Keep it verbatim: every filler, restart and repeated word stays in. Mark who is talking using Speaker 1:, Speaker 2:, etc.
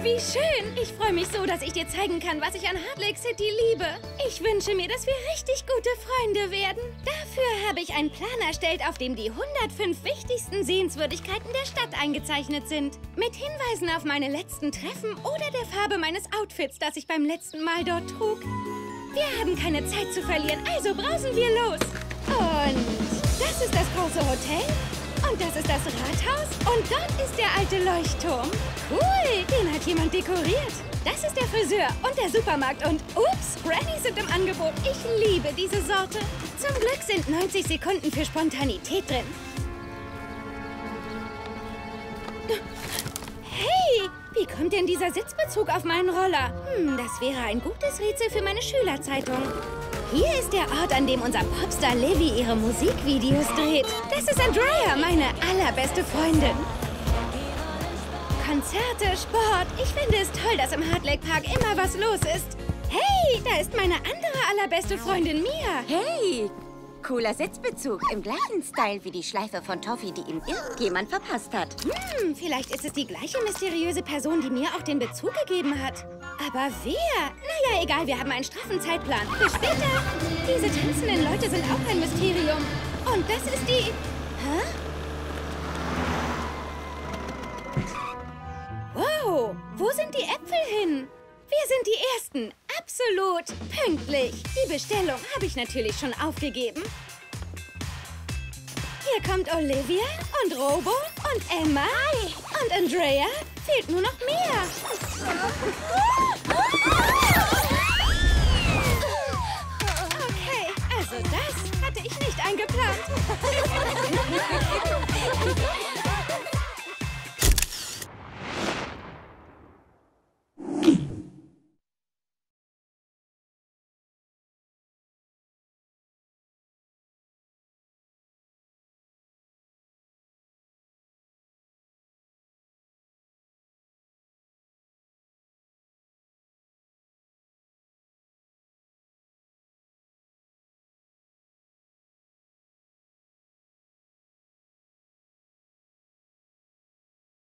Speaker 1: wie schön. Ich freue mich so, dass ich dir zeigen kann, was ich an Heart Lake City liebe. Ich wünsche mir, dass wir richtig gute Freunde werden. Dafür habe ich einen Plan erstellt, auf dem die hundertfünf wichtigsten Sehenswürdigkeiten der Stadt eingezeichnet sind. Mit Hinweisen auf meine letzten Treffen oder der Farbe meines Outfits, das ich beim letzten Mal dort trug. Wir haben keine Zeit zu verlieren, also brausen wir los. Und das ist das große Hotel. Und das ist das Rathaus. Und dort ist der alte Leuchtturm. Cool, den hat jemand dekoriert. Das ist der Friseur und der Supermarkt. Und ups, Grannies sind im Angebot. Ich liebe diese Sorte. Zum Glück sind neunzig Sekunden für Spontanität drin. Hey, wie kommt denn dieser Sitzbezug auf meinen Roller? Hm, das wäre ein gutes Rätsel für meine Schülerzeitung. Hier ist der Ort, an dem unser Popstar Livy ihre Musikvideos dreht. Das ist Andrea, meine allerbeste Freundin. Konzerte, Sport. Ich finde es toll, dass im Heart Lake Park immer was los ist. Hey, da ist meine andere allerbeste Freundin Mia.
Speaker 2: Hey, cooler Sitzbezug. Im gleichen Style wie die Schleife von Toffee, die ihm irgendjemand verpasst hat.
Speaker 1: Hm, vielleicht ist es die gleiche mysteriöse Person, die mir auch den Bezug gegeben hat. Aber wer? Naja, egal, wir haben einen straffen Zeitplan. Bis später. Diese tanzenden Leute sind auch ein Mysterium. Und das ist die... Hä? Wow, wo sind die Äpfel hin? Wir sind die Ersten. Absolut pünktlich. Die Bestellung habe ich natürlich schon aufgegeben. Hier kommt Olivia und Robo und Emma. Hi. Und Andrea. Fehlt nur noch Mia. Okay, also das hatte ich nicht eingeplant.